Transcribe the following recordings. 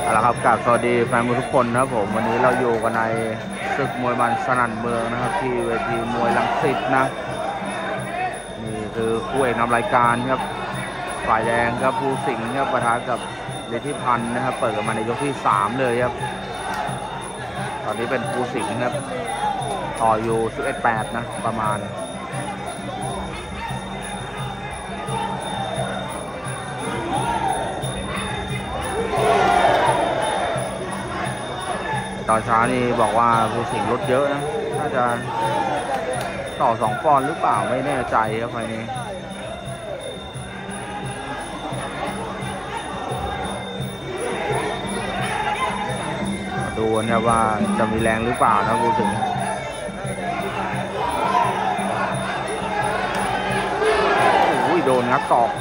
เอาละครับกราบสวัสดีแฟนมวยทุกคนนะครับผมวันนี้เราอยู่กันในศึกมวยมันสนั่นเมืองนะครับที่เวทีมวยรังสิตนะนี่คือคู่เอกนำรายการครับฝ่ายแดงครับภูสิงห์ครับปะทะกับฤทธิพันธ์นะครับเปิดกันมาในยกที่3เลยครับตอนนี้เป็นภูสิงห์ครับต่ออยู่ 11-8 นะประมาณตอนเช้านี่บอกว่าภูสิงห์ลดเยอะนะน่าจะต่อ2 ปอนด์หรือเปล่าไม่แน่ใจครับไฟนี้ดูนะว่าจะมีแรงหรือเปล่านะภูสิงห์โอ้ยโดนงัดศอก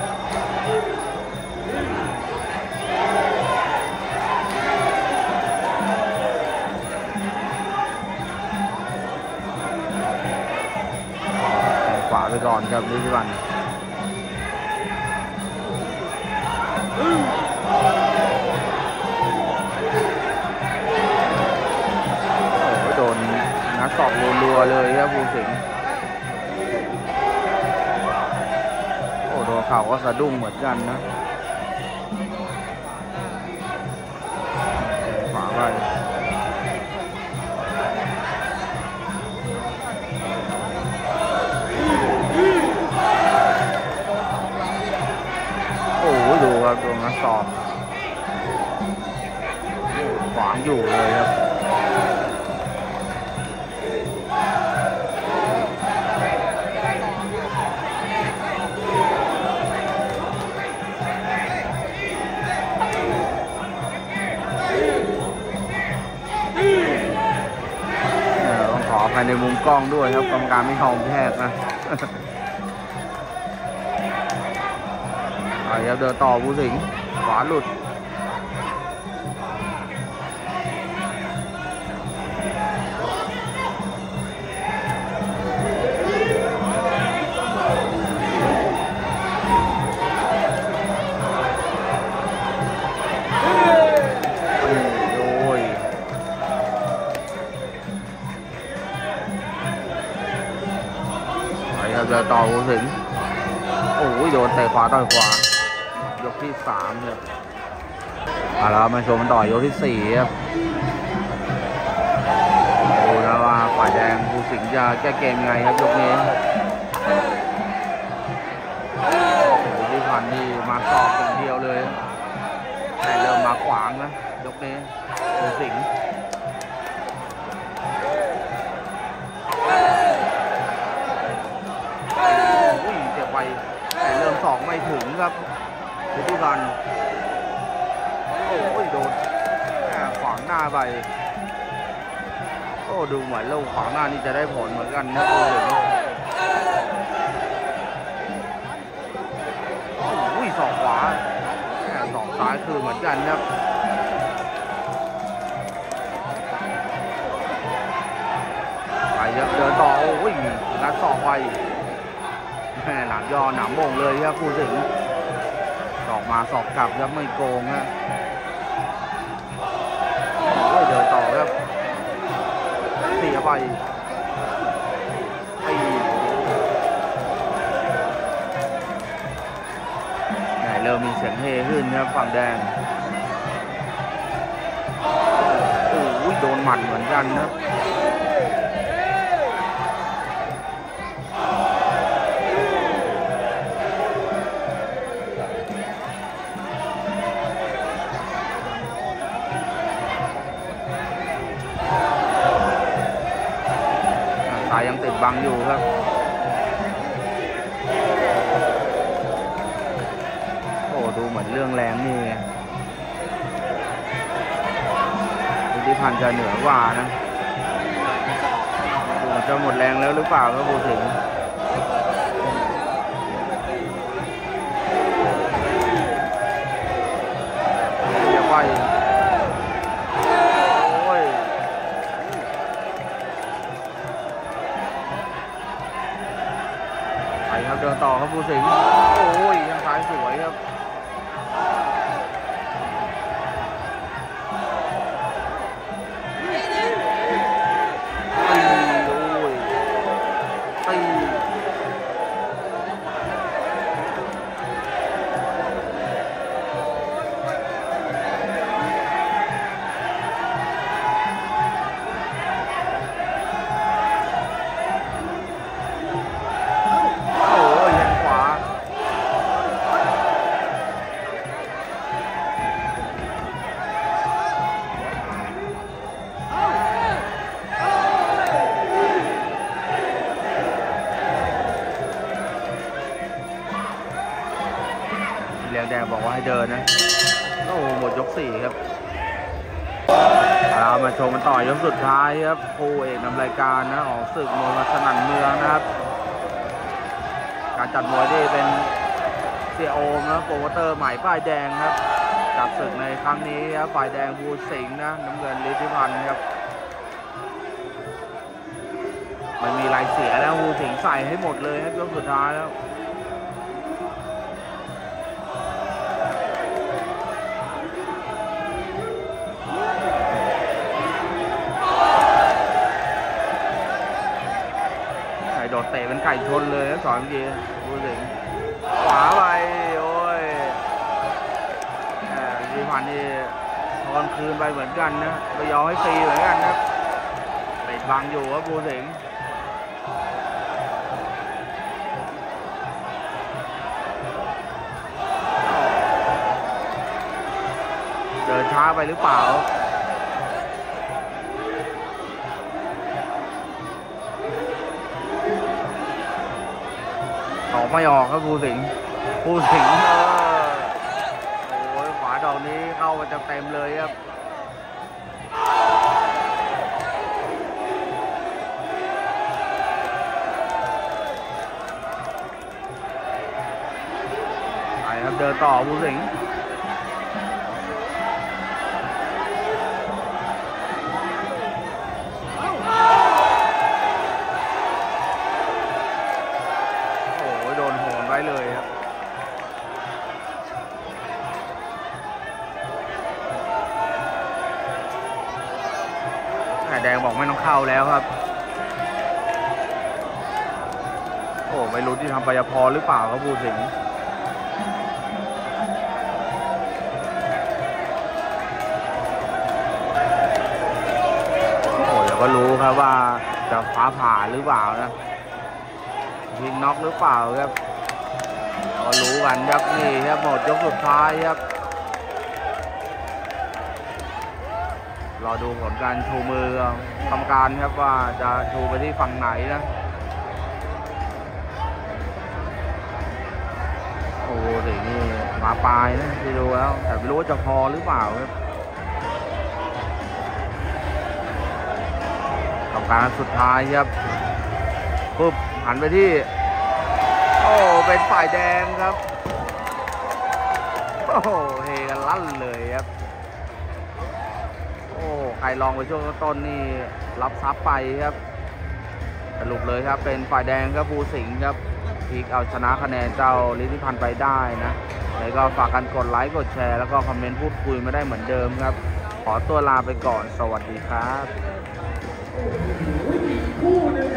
ขวาไปก่อนครับฤทธิพันธ์โดนงัดศอกรัวๆเลยครับภูสิงห์โอ้โดนเข่าก็สะดุ้งเหมือนกันนะขวาไปโอ้โหดูครับโดนงัดศอกขวางอยู่เลยครับภายในมุมกล้องด้วยครับกรรมการไม่ยอมแพทย์นะเดินต่อภูสิงห์ขวาหลุดเดินต่อภูสิงห์โอ้ยโดนเตะขวาต่อยขวายกที่3ครับแล้วมาชมกันต่อยกที่4ครับดูนะว่าฝ่ายแดงภูสิงห์จะแก้เกมยังไงครับยกนี้ฤทธิพันธ์นี่มาสอบอย่างเดียวเลยแต่เริ่มมาขวางนะยกนี้ภูสิงห์แต่เริ่มสองไม่ถึงครับฤทธิพันธ์โอ้ยโดนขวางหน้าไปโอ้ดูเหมือนลูกขวางหน้านี่จะได้ผลเหมือนกันนะโอ้ยศอกขวาศอกซ้ายคือเหมือนกันครับไปครับเดินต่อโอ้ยงัดศอกไปหลังย่อหนามโมงเลยครับภูสิงห์ศอกมาศอกกลับครับไม่โกงฮะเดินต่อครับเสียไปเริ่มมีเสียงเฮขึ้นครับฝั่งแดงโอ้ยโดนหมัดเหมือนกันนะยังติดบังอยู่ครับโอ้ดูเหมือนเรื่องแรงนี่ฤทธิพันธ์จะเหนือกว่านะดูจะหมดแรงแล้วหรือเปล่าครับภูสิงห์อย่าไปครับเดินต่อครับภูสิงห์โอ้ยยังซ้ายสวยครับให้เดินนะโอ้หมดยก4ครับเรามาชมกันต่อยกสุดท้ายครับคู่เอกนำรายการนะของศึกมวยสนั่นเมืองนะครับการจัดมวยที่เป็นเสียโอมนะโปรโมเตอร์ใหม่ป้ายแดงครับจัดศึกในครั้งนี้ครับฝ่ายแดงภูสิงห์นะน้ำเงินฤทธิพันธ์ครับมันมีลายเสียแล้วภูสิงห์ใส่ให้หมดเลยครับยกสุดท้ายแล้วโดดเตะเป็นไก่ชนเลยสอนเมื่อกี้ดูสิขวาไปโอ้ยฤทธิพันธ์นี่ทอนคืนไปเหมือนกันนะไปยอมให้ตีเหมือนกันนะเตะบังอยู่ครับภูสิงห์เดินช้าไปหรือเปล่าไม่ออกครับภูสิงห์โอ้ยขวาดอกนี้เข้ามาเต็มเลยครับไปครับเดินต่อภูสิงห์เลยครับแดงบอกไม่ต้องเข้าแล้วครับโอ้ไม่รู้ที่ทำไปพอหรือเปล่าครับภูสิงห์โอ้เดี๋ยวก็รู้ครับว่าจะฟ้าผ่าหรือเปล่านะยิงน็อกหรือเปล่าครับก็รู้กันครับนี่ครับหมดยกสุดท้ายครับรอดูผลการชูมือกรรมการครับว่าจะชูไปที่ฝั่งไหนนะโอ้สินี่มาปลายนะที่ดูแล้วแต่ไม่รู้ว่าจะพอหรือเปล่าครับกรรมการสุดท้ายครับปุ๊บหันไปที่โอ้เป็นฝ่ายแดงครับโอ้เฮกันลั่นเลยครับโอ้ใครลองไปช่วงต้นนี่รับทรัพย์ไปครับสรุปเลยครับเป็นฝ่ายแดงครับภูสิงห์ครับพลิกเอาชนะคะแนนเจ้าฤทธิพันธ์ไปได้นะแล้วก็ฝากกันกดไลค์กดแชร์แล้วก็คอมเมนต์พูดคุยมาได้เหมือนเดิมครับขอตัวลาไปก่อนสวัสดีครับ